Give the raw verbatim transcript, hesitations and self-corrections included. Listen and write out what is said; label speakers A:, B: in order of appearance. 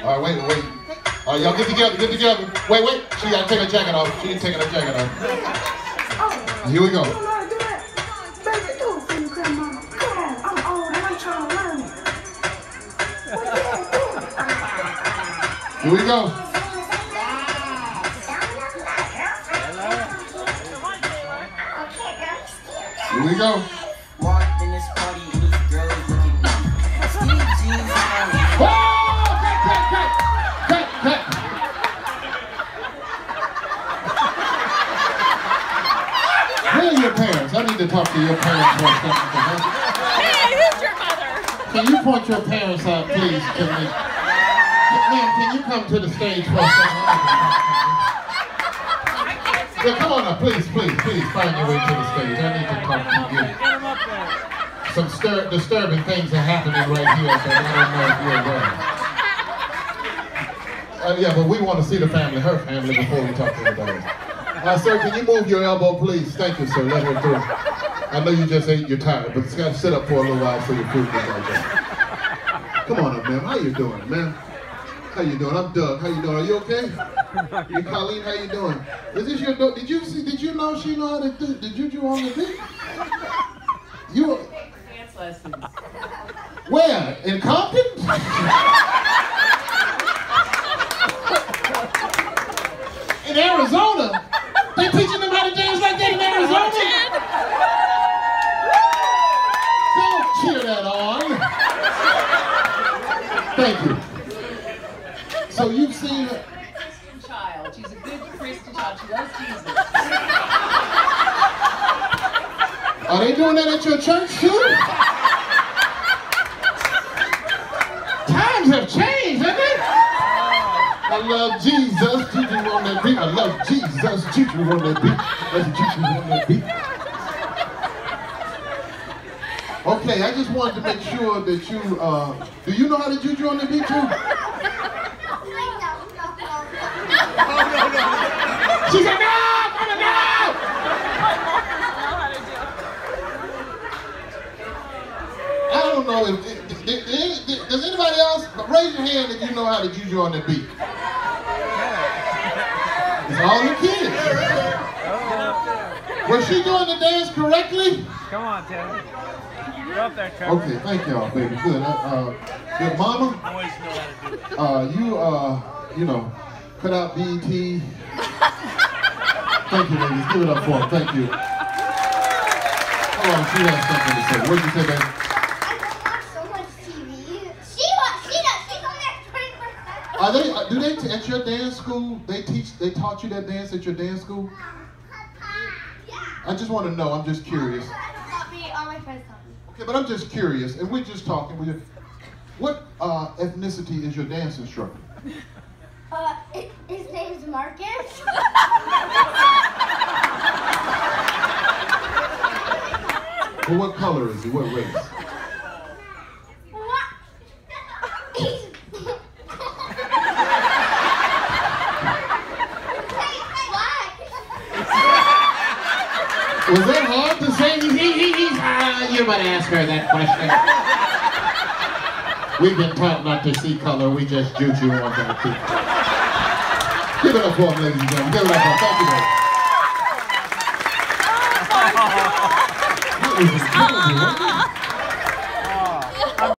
A: All right, wait, wait. All right, y'all get together, get together. Wait, wait. She gotta take her jacket off. She ain't taking her jacket off. Here we go. Here we go. Here we go. Walked in this party and these girls looking at me. Skinny jeans on. Oh! Cut, cut, cut! Cut, cut! Where are your parents? I need to talk to your parents for a second.
B: Hey, who's your mother?
A: Can you point your parents out, please? Can we? Ma'am, can you come to the stage for a second? Yeah, come on now, please, please, please find your way to the stage. I need to talk to you.
B: Get him up there.
A: Some stir disturbing things are happening right here, so I don't know if you're aware. Uh, yeah, but we want to see the family, her family, before we talk to anybody else. Uh, sir, can you move your elbow, please? Thank you, sir. Let her through. I know you just ate, you're tired, but it's got to sit up for a little while so your food can digest. Come on up, ma'am. How you doing, ma'am? How you doing? I'm Doug. How you doing? Are you okay? You, Colleen, how you doing? Is this your daughter? Did you see? Did you know she know how to do the juju on the beat? You
B: Dance lessons.
A: Where? In Compton? In Arizona? They teaching them how to dance like that in Arizona? Don't cheer that on. Thank you. So you've seen her.
B: Christian child. She's a good Christian child. She loves Jesus.
A: Are they doing that at your church too? Times have changed, haven't they? I love Jesus, juju on that beat. I love Jesus, juju on that beat. That's juju on that beat. Okay, I just wanted to make sure that you, uh, do you know how to juju on the beat too? She said, no! Mama, no! I don't know if, if, if, if, does anybody else, raise your hand if you know how to juju on the beat. It's all the kids. Was she doing the dance correctly?
C: Come on, Ted. You're up there, Trevor.
A: Okay, thank y'all, baby. Good. Uh, uh, good, Mama.
C: Boys know how to do it.
A: Uh, you, uh, you know, cut out B E T. Thank you, ladies. Give it up for them. Thank you. Hold on, she has something to say. What did you say, baby?
D: I don't watch so much T V. She watch, she does. She's on there twenty-four seven.
A: Are they? Uh, do they t at your dance school? They teach. They taught you that dance at your dance school?
D: Yeah.
A: I just want to know. I'm just curious.
D: Taught me, all my friends taught me.
A: Okay, but I'm just curious, and we're just talking. We're just, what uh, ethnicity is your dance instructor?
D: Uh, it, his name is Marcus.
A: Well, what color is he? What race?
D: What? He's...
A: Was that hard to say? He, he, he, he's, uh, you might ask her that question. We've been taught not to see color. We just juju on that feet. Give it up for him, ladies and gentlemen. Give it up for him. Thank you, ladies. That was incredible.